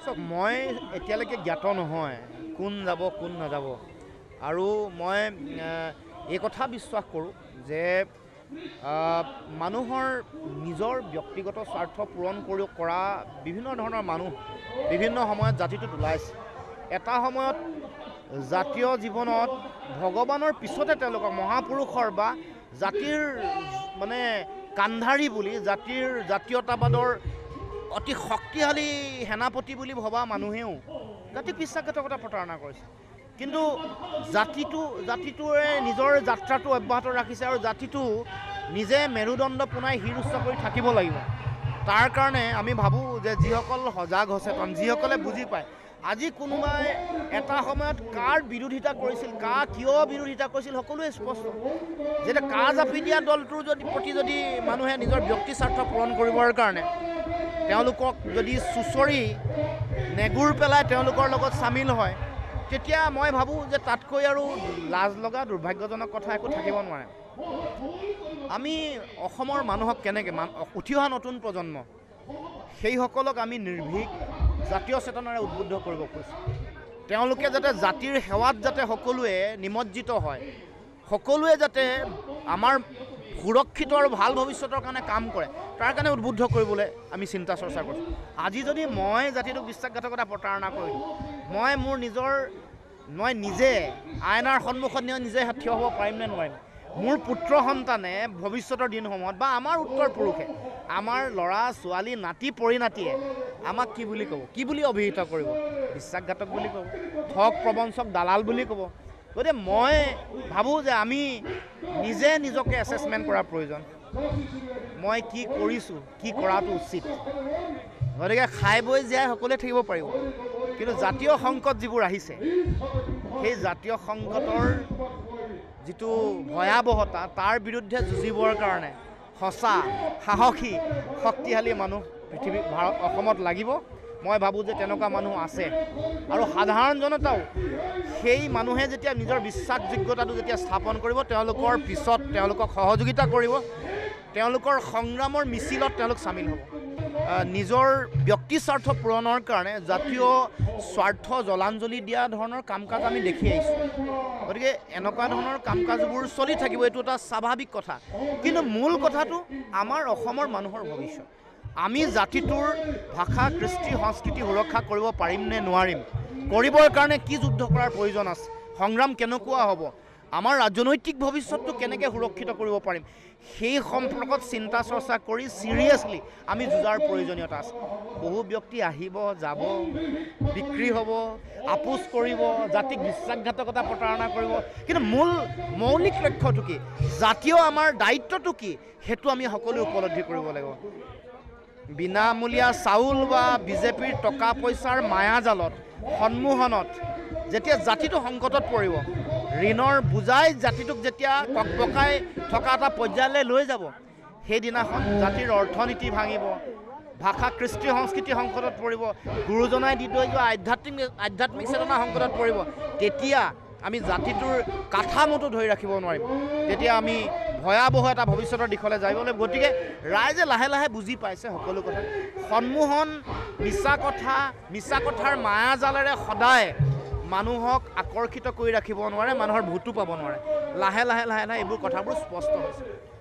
চাওক মই এতিয়ালৈকে জ্ঞাত নহয় কোন যাব কোন নাযাব আৰু মই এই কথা বিশ্বাস কৰোঁ যে মানুহৰ নিজৰ ব্যক্তিগত স্বাৰ্থ পূৰণ কৰা বিভিন্ন ধৰণৰ মানুহ বিভিন্ন সময়ত জাতিটোত ওলাইছে এটা সময়ত জাতীয় জীৱনত ভগৱানৰ পিছতে তেওঁলোকক মহাপুৰুষৰ বা জাতিৰ মানে কান্ধাৰী বুলি জাতীয়তাবাদৰ অতি শক্তিশালী সেনাপতি বুলি ভবা মানুহেও জাতিক বিশ্বাসঘাতকতা প্ৰতাৰণা কৰিছে কিন্তু জাতিটোৱে নিজৰ যাত্ৰাটো অব্যাহত ৰাখিছে আৰু জাতিটো নিজে মেৰুদণ্ড পোনাই শিৰ উচ্চ কৰি থাকিব লাগিব তাৰ কাৰণে আমি ভাবোঁ যে যিসকল সজাগ সচেতন যিসকলে বুজি পায় আজি কোনোবাই এটা সময়ত কাৰ বিৰোধিতা কৰিছিল কিয় বিৰোধিতা কৰিছিল সকলোৱে স্পষ্ট যেতিয়া জাপি দিয়া দলটোৰ প্ৰতি যদি মানুহে নিজৰ ব্যক্তি স্বাৰ্থ পূৰণ কৰিবৰ কাৰণে তেওঁলোকক যদি চুচৰি নেগুৰ পেলাই তেওঁলোকৰ লগত চামিল হয় তেতিয়া মই ভাবোঁ যে তাতকৈ আৰু লাজ লগা দুৰ্ভাগ্যজনক কথা একো থাকিব নোৱাৰে আমি অসমৰ মানুহক কেনেকৈ উঠি অহা নতুন প্ৰজন্ম সেইসকলক আমি নিৰ্ভীক জাতীয় চেতনাৰে উদ্বুদ্ধ কৰিব খুজিছোঁ তেওঁলোকে যাতে জাতিৰ সেৱাত যাতে সকলোৱে নিমজ্জিত হয় সকলোৱে যাতে আমাৰ সুৰক্ষিত আৰু ভাল ভৱিষ্যতৰ কাৰণে কাম কৰে তাৰ কাৰণে উদ্বুদ্ধ কৰিবলৈ আমি চিন্তা চৰ্চা কৰিছোঁ আজি যদি মই জাতিটোক বিশ্বাসঘাতকতা প্ৰতাৰণা কৰিলোঁ মই নিজে আইনাৰ সন্মুখত নিজে থিয় হ'ব পাৰিম নে নোৱাৰিম মোৰ পুত্ৰ সন্তানে ভৱিষ্যতৰ দিনসমূহত বা আমাৰ উত্তৰ পুৰুষে আমাৰ ল'ৰা ছোৱালী নাতি পৰিণাতিয়ে আমাক কি বুলি ক'ব কি বুলি অভিহিত কৰিব বিশ্বাসঘাতক বুলি ক'ব ঠগ প্ৰবঞ্চক দালাল বুলি ক'ব গতিকে মই ভাবোঁ যে আমি নিজে নিজকে এছেছমেণ্ট কৰাৰ প্ৰয়োজন মই কি কৰিছোঁ কি কৰাটো উচিত গতিকে খাই বৈ জীয়াই সকলোৱে থাকিব পাৰিব কিন্তু জাতীয় সংকট যিবোৰ আহিছে সেই জাতীয় সংকটৰ যিটো ভয়াৱহতা তাৰ বিৰুদ্ধে যুঁজিবৰ কাৰণে সঁচা সাহসী শক্তিশালী মানুহ অসমত লাগিব মই ভাবোঁ যে তেনেকুৱা মানুহ আছে আৰু সাধাৰণ জনতাও সেই মানুহে যেতিয়া নিজৰ বিশ্বাসযোগ্যতাটো যেতিয়া স্থাপন কৰিব তেওঁলোকৰ পিছত তেওঁলোকক সহযোগিতা কৰিব তেওঁলোকৰ সংগ্ৰামৰ মিছিলত তেওঁলোক চামিল হ'ব নিজৰ ব্যক্তি স্বাৰ্থ পূৰণৰ কাৰণে জাতীয় স্বাৰ্থ জলাঞ্জলি দিয়া ধৰণৰ কাম কাজ আমি দেখি আহিছোঁ গতিকে এনেকুৱা ধৰণৰ কাম কাজবোৰ চলি থাকিব এইটো এটা স্বাভাৱিক কথা কিন্তু মূল কথাটো আমাৰ অসমৰ মানুহৰ ভৱিষ্যত আমি জাতিটোৰ ভাষা কৃষ্টি সংস্কৃতি সুৰক্ষা কৰিব পাৰিম নে নোৱাৰিম কৰিবৰ কাৰণে কি যুদ্ধ কৰাৰ প্ৰয়োজন আছে সংগ্ৰাম কেনেকুৱা হ'ব আমাৰ ৰাজনৈতিক ভৱিষ্যতটো কেনেকৈ সুৰক্ষিত কৰিব পাৰিম সেই সম্পৰ্কত চিন্তা চৰ্চা কৰি চিৰিয়াছলি আমি যুঁজাৰ প্ৰয়োজনীয়তা আছে বহু ব্যক্তি আহিব যাব বিক্ৰী হ'ব আপোচ কৰিব জাতিক বিশ্বাসঘাতকতা প্ৰতাৰণা কৰিব কিন্তু মৌলিক লক্ষ্যটো কি জাতীয় আমাৰ দায়িত্বটো কি সেইটো আমি সকলোৱে উপলব্ধি কৰিব লাগিব বিনামূলীয়া চাউল বা বিজেপিৰ টকা পইচাৰ মায়াজালত সন্মোহনত যেতিয়া জাতিটো সংকটত পৰিব ঋণৰ বুজাই জাতিটোক যেতিয়া ককপকাই থকা এটা পৰ্যায়লৈ লৈ যাব সেইদিনাখন জাতিৰ অৰ্থনীতি ভাঙিব ভাষা কৃষ্টি সংস্কৃতি সংকটত পৰিব গুৰুজনাই দি থৈ যোৱা আধ্যাত্মিক চেতনা সংকটত পৰিব তেতিয়া আমি জাতিটোৰ কাঠামোটো ধৰি ৰাখিব নোৱাৰিম তেতিয়া আমি ভয়াৱহ এটা ভৱিষ্যতৰ দিশলৈ যাব লাগিব গতিকে ৰাইজে লাহে লাহে বুজি পাইছে সকলো কথা সন্মোহন মিছা কথাৰ মায়াজালেৰে সদায় মানুহক আকৰ্ষিত কৰি ৰাখিব নোৱাৰে মানুহৰ ভোটো পাব নোৱাৰে লাহে লাহে এইবোৰ কথাবোৰ স্পষ্ট হৈছে